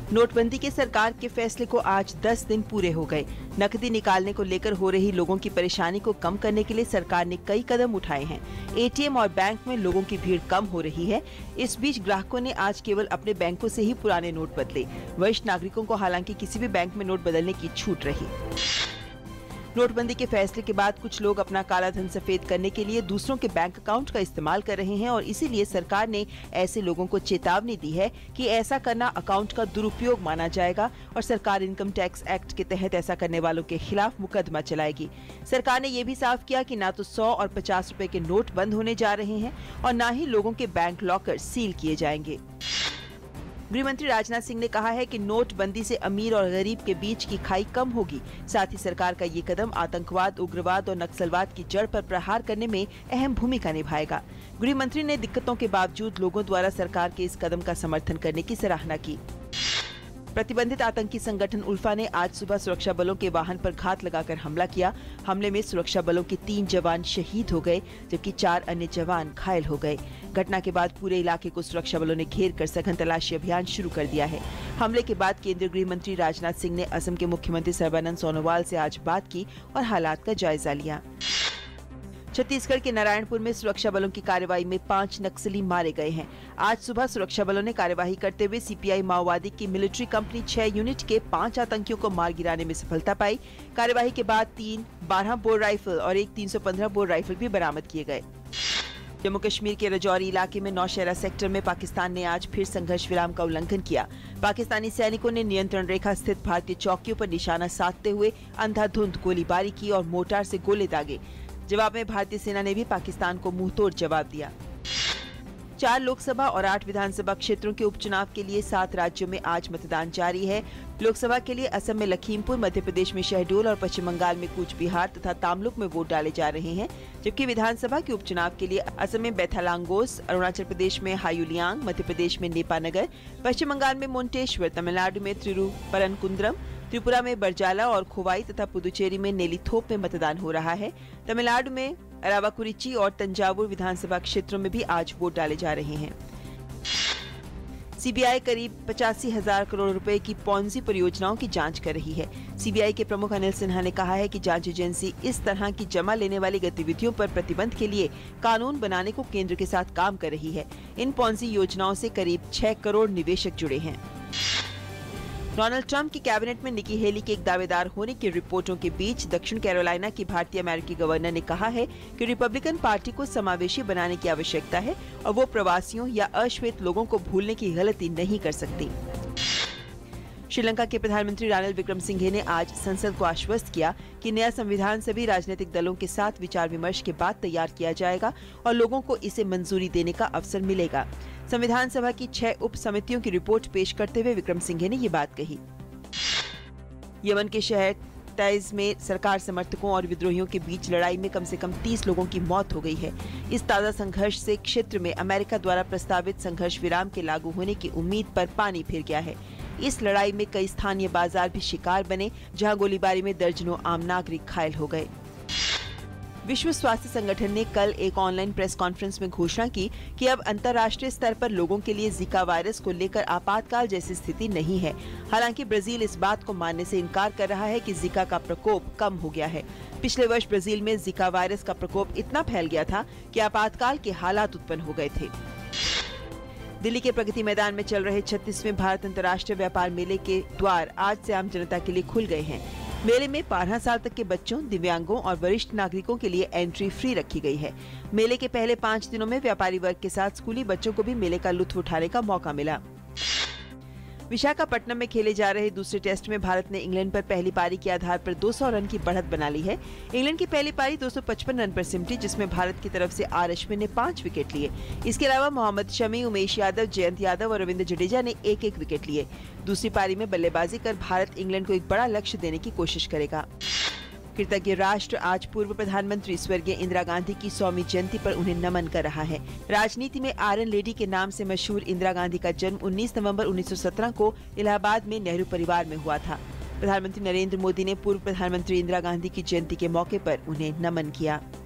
नोटबंदी के सरकार के फैसले को आज 10 दिन पूरे हो गए। नकदी निकालने को लेकर हो रही लोगों की परेशानी को कम करने के लिए सरकार ने कई कदम उठाए हैं। एटीएम और बैंक में लोगों की भीड़ कम हो रही है। इस बीच ग्राहकों ने आज केवल अपने बैंकों से ही पुराने नोट बदले। वरिष्ठ नागरिकों को हालांकि किसी भी बैंक में नोट बदलने की छूट रही। नोटबंदी के फैसले के बाद कुछ लोग अपना काला धन सफेद करने के लिए दूसरों के बैंक अकाउंट का इस्तेमाल कर रहे हैं और इसीलिए सरकार ने ऐसे लोगों को चेतावनी दी है कि ऐसा करना अकाउंट का दुरुपयोग माना जाएगा और सरकार इनकम टैक्स एक्ट के तहत ऐसा करने वालों के खिलाफ मुकदमा चलाएगी। सरकार ने ये भी साफ किया कि ना तो 100 और 50 रुपए के नोट बंद होने जा रहे हैं और न ही लोगों के बैंक लॉकर सील किए जाएंगे। गृह मंत्री राजनाथ सिंह ने कहा है कि नोटबंदी से अमीर और गरीब के बीच की खाई कम होगी। साथ ही सरकार का ये कदम आतंकवाद, उग्रवाद और नक्सलवाद की जड़ पर प्रहार करने में अहम भूमिका निभाएगा। गृह मंत्री ने दिक्कतों के बावजूद लोगों द्वारा सरकार के इस कदम का समर्थन करने की सराहना की। प्रतिबंधित आतंकी संगठन उल्फा ने आज सुबह सुरक्षा बलों के वाहन पर घात लगाकर हमला किया। हमले में सुरक्षा बलों के 3 जवान शहीद हो गए जबकि 4 अन्य जवान घायल हो गए। घटना के बाद पूरे इलाके को सुरक्षा बलों ने घेर कर सघन तलाशी अभियान शुरू कर दिया है। हमले के बाद केंद्रीय गृह मंत्री राजनाथ सिंह ने असम के मुख्यमंत्री सर्बानंद सोनोवाल से आज बात की और हालात का जायजा लिया। छत्तीसगढ़ के नारायणपुर में सुरक्षा बलों की कार्रवाई में 5 नक्सली मारे गए हैं। आज सुबह सुरक्षा बलों ने कार्यवाही करते हुए सीपीआई माओवादी की मिलिट्री कंपनी 6 यूनिट के 5 आतंकियों को मार गिराने में सफलता पाई। कार्यवाही के बाद 3 12 बोर राइफल और एक 315 बोर राइफल भी बरामद किए गए। जम्मू कश्मीर के राजौरी इलाके में नौशहरा सेक्टर में पाकिस्तान ने आज फिर संघर्ष विराम का उल्लंघन किया। पाकिस्तानी सैनिकों ने नियंत्रण रेखा स्थित भारतीय चौकियों पर निशाना साधते हुए अंधाधुंध गोलीबारी की और मोर्टार से गोले दागे। जवाब में भारतीय सेना ने भी पाकिस्तान को मुंहतोड़ जवाब दिया। 4 लोकसभा और 8 विधानसभा क्षेत्रों के उपचुनाव के लिए 7 राज्यों में आज मतदान जारी है। लोकसभा के लिए असम में लखीमपुर, मध्य प्रदेश में शहडोल और पश्चिम बंगाल में कूच बिहार तथा तामलुक में वोट डाले जा रहे हैं, जबकि विधानसभा के उपचुनाव के लिए असम में बैथालांगोस, अरुणाचल प्रदेश में हायुलियांग, मध्य प्रदेश में नेपानगर, पश्चिम बंगाल में मोन्टेश्वर, तमिलनाडु में तिरुपरनकुंद्रम, त्रिपुरा में बरजाला और खोवाई तथा पुदुचेरी में नेलीथोप में मतदान हो रहा है। तमिलनाडु में अरावाकुरिची और तंजावुर विधानसभा क्षेत्रों में भी आज वोट डाले जा रहे हैं। सीबीआई करीब 85,000 करोड़ रुपए की पॉन्जी परियोजनाओं की जांच कर रही है। सीबीआई के प्रमुख अनिल सिन्हा ने कहा है कि जांच एजेंसी इस तरह की जमा लेने वाली गतिविधियों पर प्रतिबंध के लिए कानून बनाने को केंद्र के साथ काम कर रही है। इन पॉन्जी योजनाओं से करीब 6 करोड़ निवेशक जुड़े हैं। डोनाल्ड ट्रंप की कैबिनेट में निकी हेली के एक दावेदार होने की रिपोर्टों के बीच दक्षिण कैरोलिना की भारतीय अमेरिकी गवर्नर ने कहा है कि रिपब्लिकन पार्टी को समावेशी बनाने की आवश्यकता है और वो प्रवासियों या अश्वेत लोगों को भूलने की गलती नहीं कर सकती। श्रीलंका के प्रधानमंत्री रानिल विक्रमसिंघे ने आज संसद को आश्वस्त किया कि नया संविधान सभी राजनीतिक दलों के साथ विचार विमर्श के बाद तैयार किया जाएगा और लोगों को इसे मंजूरी देने का अवसर मिलेगा। संविधान सभा की 6 उप समितियों की रिपोर्ट पेश करते हुए विक्रमसिंघे ने ये बात कही। यमन के शहर तैज में सरकार समर्थकों और विद्रोहियों के बीच लड़ाई में कम से कम 30 लोगों की मौत हो गई है। इस ताजा संघर्ष से क्षेत्र में अमेरिका द्वारा प्रस्तावित संघर्ष विराम के लागू होने की उम्मीद पर पानी फिर गया है। इस लड़ाई में कई स्थानीय बाजार भी शिकार बने, जहां गोलीबारी में दर्जनों आम नागरिक घायल हो गए। विश्व स्वास्थ्य संगठन ने कल एक ऑनलाइन प्रेस कॉन्फ्रेंस में घोषणा की कि अब अंतर्राष्ट्रीय स्तर पर लोगों के लिए जीका वायरस को लेकर आपातकाल जैसी स्थिति नहीं है। हालांकि ब्राजील इस बात को मानने से इनकार कर रहा है कि जीका का प्रकोप कम हो गया है। पिछले वर्ष ब्राजील में जीका वायरस का प्रकोप इतना फैल गया था कि आपातकाल के हालात उत्पन्न हो गए थे। दिल्ली के प्रगति मैदान में चल रहे 36वें भारत अंतर्राष्ट्रीय व्यापार मेले के द्वार आज से आम जनता के लिए खुल गए हैं। मेले में 12 साल तक के बच्चों, दिव्यांगों और वरिष्ठ नागरिकों के लिए एंट्री फ्री रखी गई है। मेले के पहले 5 दिनों में व्यापारी वर्ग के साथ स्कूली बच्चों को भी मेले का लुत्फ उठाने का मौका मिला। विशाखापट्टनम में खेले जा रहे दूसरे टेस्ट में भारत ने इंग्लैंड पर पहली पारी के आधार पर 200 रन की बढ़त बना ली है। इंग्लैंड की पहली पारी 255 रन पर सिमटी, जिसमें भारत की तरफ से आर अश्विन ने 5 विकेट लिए। इसके अलावा मोहम्मद शमी, उमेश यादव, जयंत यादव और रविंद्र जडेजा ने एक एक विकेट लिए। दूसरी पारी में बल्लेबाजी कर भारत इंग्लैंड को एक बड़ा लक्ष्य देने की कोशिश करेगा। कृतज्ञ राष्ट्र आज पूर्व प्रधानमंत्री स्वर्गीय इंदिरा गांधी की 100वीं जयंती पर उन्हें नमन कर रहा है। राजनीति में आयरन लेडी के नाम से मशहूर इंदिरा गांधी का जन्म 19 नवंबर 1917 को इलाहाबाद में नेहरू परिवार में हुआ था। प्रधानमंत्री नरेंद्र मोदी ने पूर्व प्रधानमंत्री इंदिरा गांधी की जयंती के मौके पर उन्हें नमन किया।